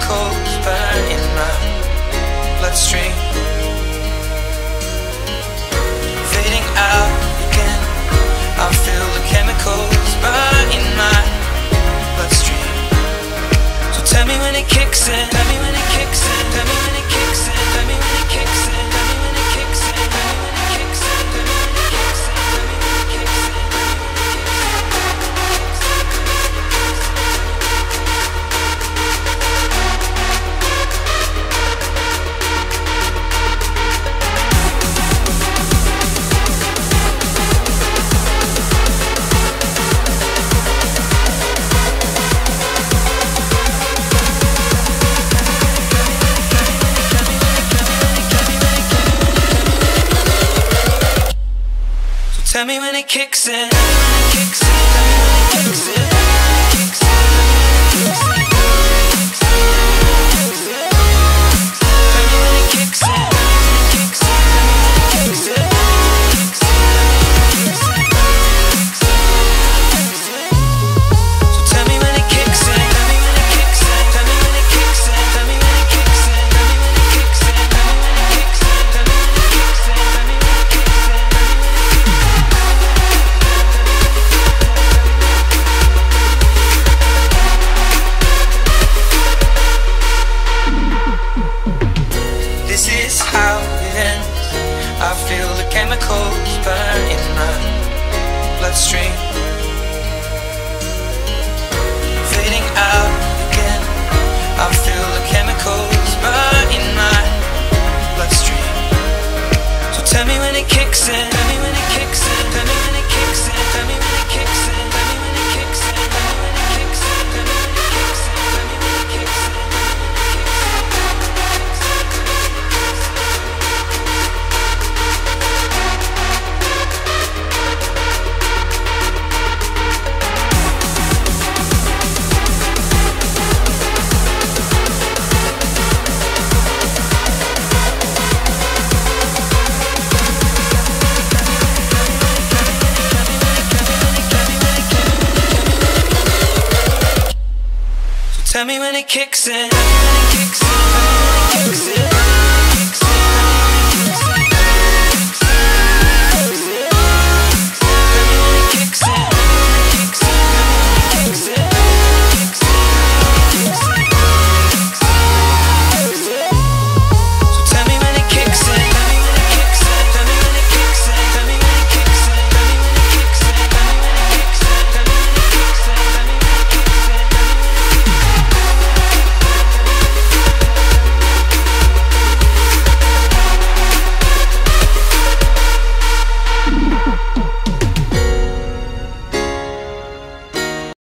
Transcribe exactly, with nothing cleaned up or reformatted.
chemicals burn in my bloodstream, fading out again. I feel the chemicals burn in my bloodstream. So tell me when it kicks in, tell me when it kicks in, tell me when it kicks in, tell me when it kicks in, tell me when it kicks in, tell me when it kicks in, tell me when it kicks in, tell me when it kicks in, tell me when it kicks in. Tell me when it kicks in, kicks in, kicks in, kicks in, kicks in. Tell me when it kicks in, kicks in, kicks in, kicks in. So tell me when it kicks in, tell me when it kicks in, tell me when it kicks in, tell me when it kicks in, tell me when it kicks in, tell me when it kicks in, tell me when it kicks in, tell me when it kicks in. This is how it ends. I feel the chemicals burn in my bloodstream, fading out again. I feel the chemicals burn in my bloodstream. So tell me when it kicks in, tell me when it kicks in, tell me when it kicks in, tell me when it kicks in, tell me when it kicks in, tell me when it kicks in, tell me when it kicks in, tell me when it kicks in. Tell me when it kicks in, when it kicks in, when it kicks in.